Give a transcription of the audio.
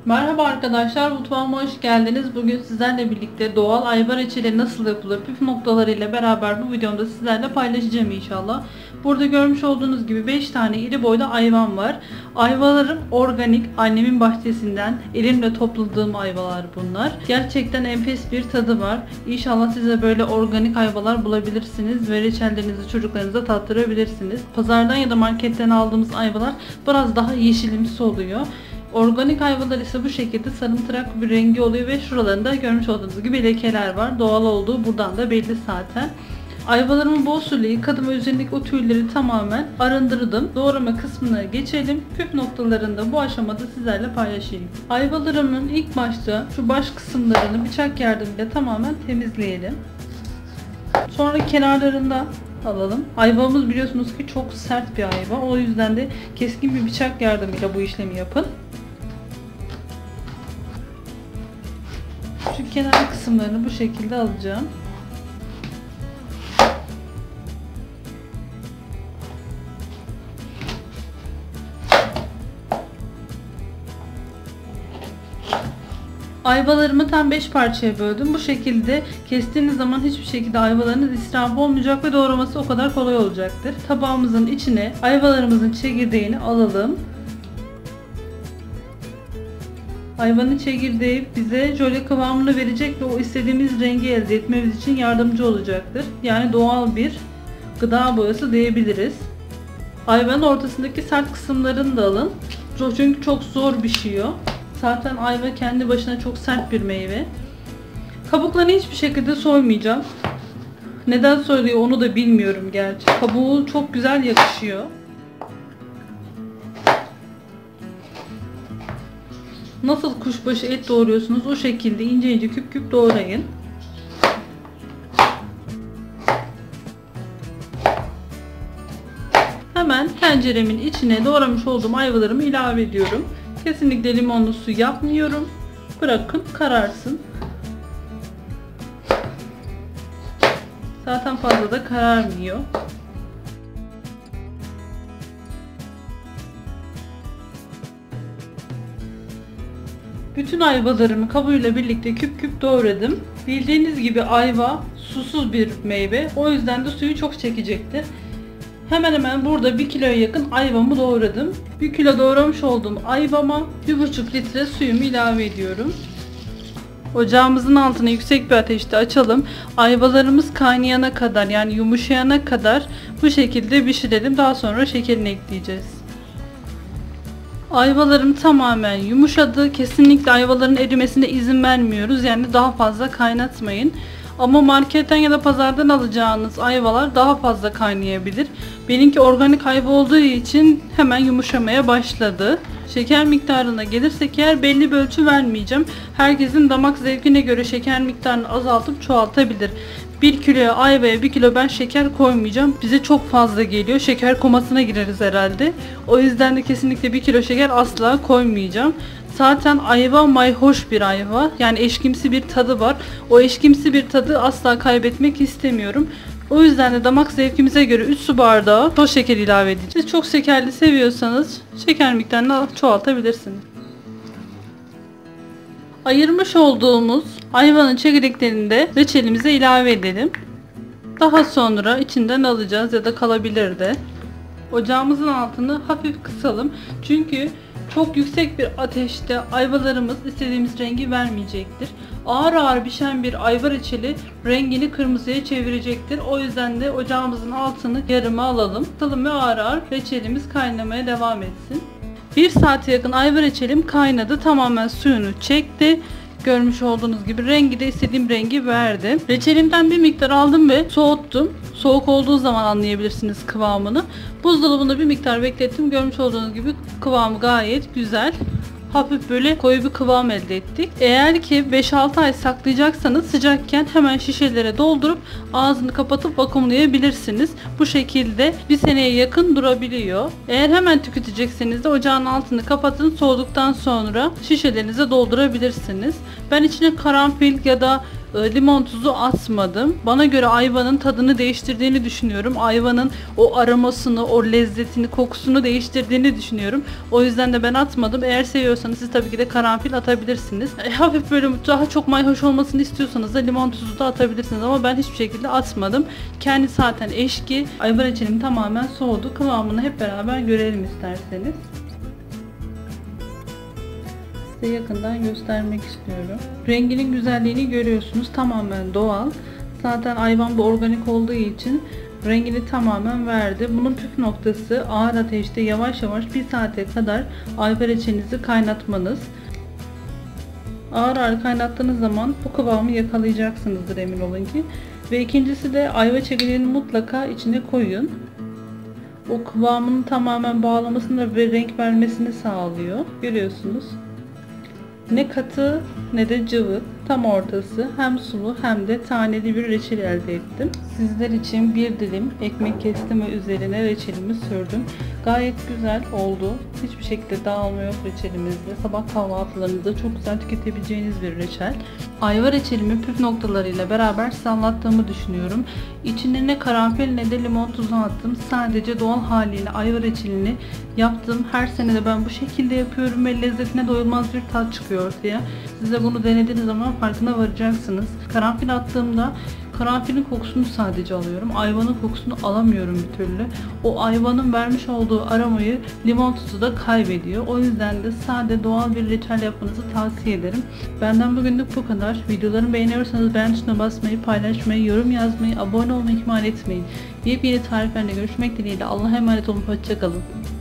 Merhaba arkadaşlar, mutfağıma hoş geldiniz. Bugün sizlerle birlikte doğal ayva reçeli nasıl yapılır püf noktalarıyla beraber bu videomda sizlerle paylaşacağım inşallah. Burada görmüş olduğunuz gibi 5 tane iri boyda ayvam var. Ayvalarım organik, annemin bahçesinden elimle topladığım ayvalar bunlar. Gerçekten enfes bir tadı var. İnşallah siz de böyle organik ayvalar bulabilirsiniz ve reçellerinizi çocuklarınıza tattırabilirsiniz. Pazardan ya da marketten aldığımız ayvalar biraz daha yeşilimsi oluyor. Organik ayvalar ise bu şekilde sarımtırak bir rengi oluyor ve şuralarında görmüş olduğunuz gibi lekeler var. Doğal olduğu buradan da belli zaten. Ayvalarımı bol suyla yıkadım ve üzerindeki o tüyleri tamamen arındırdım. Doğrama kısmına geçelim. Püf noktalarını da bu aşamada sizlerle paylaşayım. Ayvalarımın ilk başta şu baş kısımlarını bıçak yardımıyla tamamen temizleyelim. Sonra kenarlarında alalım. Ayvamız biliyorsunuz ki çok sert bir ayva. O yüzden de keskin bir bıçak yardımıyla bu işlemi yapın. Şu kenar kısımlarını bu şekilde alacağım. Ayvalarımı tam 5 parçaya böldüm. Bu şekilde kestiğiniz zaman hiçbir şekilde ayvalarınız israf olmayacak ve doğraması o kadar kolay olacaktır. Tabağımızın içine ayvalarımızın çekirdeğini alalım. Ayvanın çekirdeği bize jöle kıvamını verecek ve o istediğimiz rengi elde etmemiz için yardımcı olacaktır. Yani doğal bir gıda boyası diyebiliriz. Ayvanın ortasındaki sert kısımlarını da alın. Çünkü çok zor pişiyor. Zaten ayva kendi başına çok sert bir meyve. Kabuklarını hiçbir şekilde soymayacağım. Neden soyuluyor onu da bilmiyorum gerçi. Kabuğu çok güzel yakışıyor. Nasıl kuşbaşı et doğruyorsunuz o şekilde ince ince küp küp doğrayın. Hemen tenceremin içine doğramış olduğum ayvalarımı ilave ediyorum. Kesinlikle limonlu su yapmıyorum. Bırakın kararsın. Zaten fazla da kararmıyor. Bütün ayvalarımı kabuğuyla birlikte küp küp doğradım. Bildiğiniz gibi ayva susuz bir meyve. O yüzden de suyu çok çekecektir. Hemen hemen burada 1 kiloya yakın ayvamı doğradım. 1 kilo doğramış olduğum ayvama 1,5 litre suyumu ilave ediyorum. Ocağımızın altını yüksek bir ateşte açalım. Ayvalarımız kaynayana kadar, yani yumuşayana kadar bu şekilde pişirelim. Daha sonra şekerini ekleyeceğiz. Ayvalarım tamamen yumuşadı. Kesinlikle ayvaların erimesine izin vermiyoruz. Yani daha fazla kaynatmayın. Ama marketten ya da pazardan alacağınız ayvalar daha fazla kaynayabilir. Benimki organik ayva olduğu için hemen yumuşamaya başladı. Şeker miktarına gelirsek eğer belli bir ölçü vermeyeceğim. Herkesin damak zevkine göre şeker miktarını azaltıp çoğaltabilir. 1 kiloya ayvaya 1 kilo ben şeker koymayacağım. Bize çok fazla geliyor. Şeker komasına gireriz herhalde. O yüzden de kesinlikle 1 kilo şeker asla koymayacağım. Zaten ayva mayhoş bir ayva. Yani eşkimsi bir tadı var. O eşkimsi bir tadı asla kaybetmek istemiyorum. O yüzden de damak zevkimize göre 3 su bardağı toz şeker ilave edeceğiz. Siz çok şekerli seviyorsanız şeker miktarını çoğaltabilirsiniz. Ayırmış olduğumuz ayvanın çekirdeklerini de reçelimize ilave edelim. Daha sonra içinden alacağız ya da kalabilir de. Ocağımızın altını hafif kısalım. Çünkü çok yüksek bir ateşte ayvalarımız istediğimiz rengi vermeyecektir. Ağır ağır pişen bir ayva reçeli rengini kırmızıya çevirecektir. O yüzden de ocağımızın altını yarıma alalım. Kısalım ve ağır ağır reçelimiz kaynamaya devam etsin. 1 saate yakın ayva reçelim kaynadı. Tamamen suyunu çekti. Görmüş olduğunuz gibi rengi de istediğim rengi verdi. Reçelimden bir miktar aldım ve soğuttum. Soğuk olduğu zaman anlayabilirsiniz kıvamını. Buzdolabında bir miktar beklettim. Görmüş olduğunuz gibi kıvamı gayet güzel. Hafif böyle koyu bir kıvam elde ettik. Eğer ki 5-6 ay saklayacaksanız sıcakken hemen şişelere doldurup ağzını kapatıp vakumlayabilirsiniz. Bu şekilde 1 seneye yakın durabiliyor. Eğer hemen tüketecekseniz de ocağın altını kapatın. Soğuduktan sonra şişelerinize doldurabilirsiniz. Ben içine karanfil ya da limon tuzu atmadım. Bana göre ayvanın tadını değiştirdiğini düşünüyorum. Ayvanın o aromasını, o lezzetini, kokusunu değiştirdiğini düşünüyorum. O yüzden de ben atmadım. Eğer seviyorsanız siz tabii ki de karanfil atabilirsiniz. Hafif böyle daha çok mayhoş olmasını istiyorsanız da limon tuzu da atabilirsiniz ama ben hiçbir şekilde atmadım. Kendi zaten eşki. Ayvar reçelim tamamen soğudu. Kıvamını hep beraber görelim isterseniz. Size yakından göstermek istiyorum. Renginin güzelliğini görüyorsunuz. Tamamen doğal. Zaten ayvan bu organik olduğu için rengini tamamen verdi. Bunun püf noktası ağır ateşte yavaş yavaş 1 saate kadar ayvar reçelinizi kaynatmanız. Ağır ağır kaynattığınız zaman bu kıvamı yakalayacaksınızdır, emin olun ki. Ve ikincisi de ayva çekirdeğini mutlaka içine koyun. O kıvamını tamamen bağlamasını ve renk vermesini sağlıyor. Görüyorsunuz. Ne katı ne de cıvık, tam ortası, hem sulu hem de taneli bir reçel elde ettim. Sizler için bir dilim ekmek kestim ve üzerine reçelimi sürdüm. Gayet güzel oldu. Hiçbir şekilde dağılma yok reçelimizde. Sabah kahvaltılarınızda çok güzel tüketebileceğiniz bir reçel. Ayva reçelimi püf noktalarıyla beraber size anlattığımı düşünüyorum. İçine ne karanfil ne de limon tuzu attım. Sadece doğal haliyle ayva reçelini yaptım. Her sene de ben bu şekilde yapıyorum ve lezzetine doyulmaz bir tat çıkıyor ortaya. Siz de bunu denediğiniz zaman farkına varacaksınız. Karanfil attığımda karanfilin kokusunu sadece alıyorum. Ayvanın kokusunu alamıyorum bir türlü. O ayvanın vermiş olduğu aromayı limon tuzu da kaybediyor. O yüzden de sade doğal bir reçel yapmanızı tavsiye ederim. Benden bugünlük bu kadar. Videolarımı beğeniyorsanız beğen tuşuna basmayı, paylaşmayı, yorum yazmayı, abone olmayı ihmal etmeyin. Yepyeni tariflerle görüşmek dileğiyle. Allah'a emanet olun. Hoşça kalın.